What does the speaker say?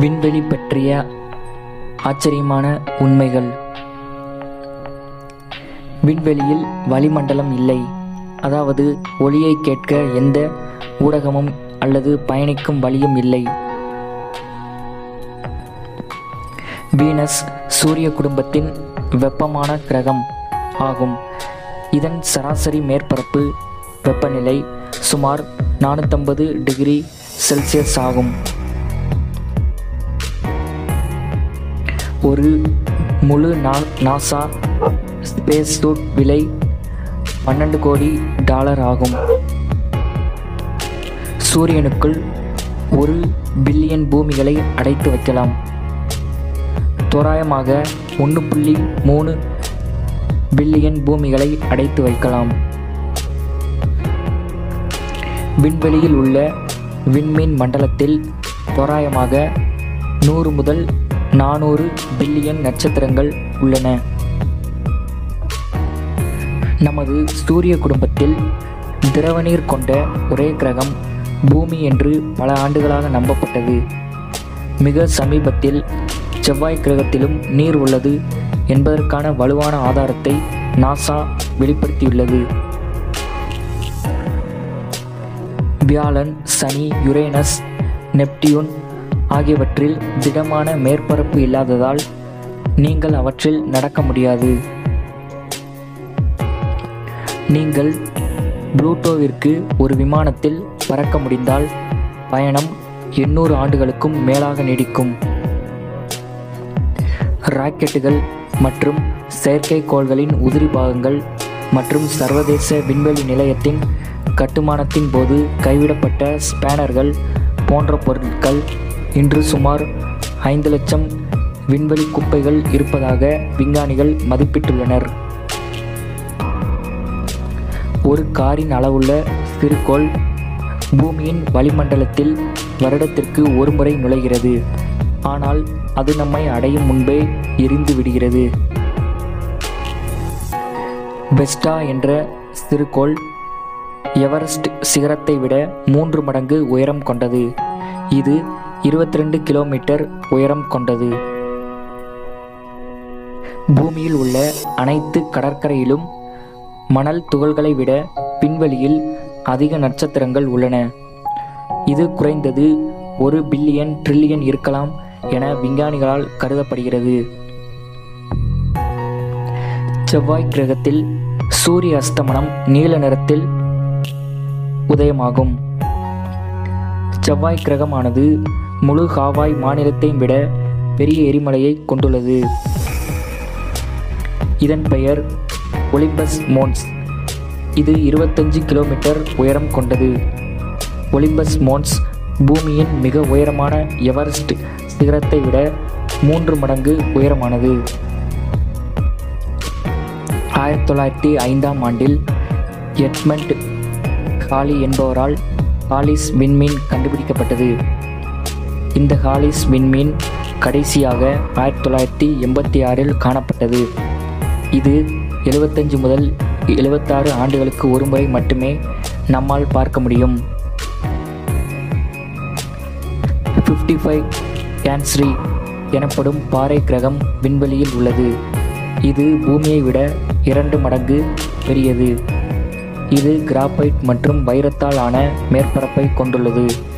விண்வெளி பற்றிய ஆச்சரியமான உண்மைகள். விண்வெளியில் வளிமண்டலம் இல்லை, அதாவது ஒலியை கேட்க எந்த ஊடகமும் அல்லது பயணிக்கும் வழியும் இல்லை. வீனஸ் சூரிய குடும்பத்தின் வெப்பமான கிரகம் ஆகும். இதன் சராசரி மேற்பரப்பு வெப்பநிலை சுமார் 450 டிகிரி செல்சியஸ் ஆகும். ஒரு முழு நாசா ஸ்பேஸ் சூட் விலை $12 கோடி ஆகும். சூரியனுக்குள் 1 பில்லியன் பூமிகளை அடைத்து வைக்கலாம். தோராயமாக 1.3 பில்லியன் பூமிகளை அடைத்து வைக்கலாம். விண்வெளியில் உள்ள விண்மீன் மண்டலத்தில் தோராயமாக 100 முதல் 400 பில்லியன் நட்சத்திரங்கள் உள்ளன. நமது சூரிய குடும்பத்தில் திரவ நீர் கொண்ட ஒரே கிரகம் பூமி என்று பல ஆண்டுகளாக நம்பப்பட்டது. மிக சமீபத்தில் செவ்வாய் கிரகத்திலும் நீர் உள்ளது என்பதற்கான வலுவான ஆதாரத்தை நாசா வெளிப்படுத்தியுள்ளது. வியாழன், சனி, யுரேனஸ், நெப்டியூன் ஆகியவற்றில் திடமான மேற்பரப்பு இல்லாததால் நீங்கள் அவற்றில் நடக்க முடியாது. நீங்கள் புளூட்டோவிற்கு ஒரு விமானத்தில் பறக்க முடிந்தால் பயணம் 800 ஆண்டுகளுக்கும் மேலாக நீடிக்கும். ராக்கெட்டுகள் மற்றும் செயற்கைக்கோள்களின் உதிரி பாகங்கள் மற்றும் சர்வதேச விண்வெளி நிலையத்தின் கட்டுமானத்தின் போது கைவிடப்பட்ட ஸ்பேனர்கள் போன்ற பொருட்கள் இன்று சுமார் 5 லட்சம் விண்வெளி குப்பைகள் இருப்பதாக விஞ்ஞானிகள் மதிப்பிட்டுள்ளனர். ஒரு காரின் அளவுள்ள சிறுகோள் பூமியின் வளிமண்டலத்தில் வருடத்திற்கு ஒரு முறை நுழைகிறது, ஆனால் அது நம்மை அடையும் முன்பே எரிந்து விடுகிறது. வெஸ்டா என்ற சிறுகோள் எவரெஸ்ட் சிகரத்தை விட 3 மடங்கு உயரம் கொண்டது. இது 22 கிலோமீட்டர் உயரம் கொண்டது. பூமியில் உள்ள அனைத்து கடற்கரையிலும் மணல் துகள்களை விட விண்வெளியில் அதிக நட்சத்திரங்கள் உள்ளன. இது குறைந்தது 1 பில்லியன் ட்ரில்லியன் இருக்கலாம் என விஞ்ஞானிகளால் கருதப்படுகிறது. செவ்வாய் கிரகத்தில் சூரிய அஸ்தமனம் நீல நிறத்தில் உதயமாகும். செவ்வாய் கிரகமானது முழு ஹாவாய் மாநிலத்தையும் விட பெரிய எரிமலையை கொண்டுள்ளது. இதன் பெயர் ஒலிம்பஸ் மோன்ஸ். இது 25 கிலோமீட்டர் உயரம் கொண்டது. ஒலிம்பஸ் மோன்ஸ் பூமியின் மிக உயரமான எவரெஸ்ட் சிகரத்தை விட 3 மடங்கு உயரமானது. 1905ஆம் ஆண்டில் எட்மண்ட் ஹாலி என்பவரால் ஹாலிஸ் விண்மீன் கண்டுபிடிக்கப்பட்டது. இந்த ஹாலிஸ் விண்மீன் கடைசியாக 1986இல் காணப்பட்டது. இது 75 முதல் 76 ஆண்டுகளுக்கு ஒருமுறை மட்டுமே நம்மால் பார்க்க முடியும். 55 கேன்சரி எனப்படும் பாறை கிரகம் விண்வெளியில் உள்ளது. இது பூமியை விட 2 மடங்கு பெரியது. இது கிராபைட் மற்றும் வைரத்தால் ஆன மேற்பரப்பை கொண்டுள்ளது.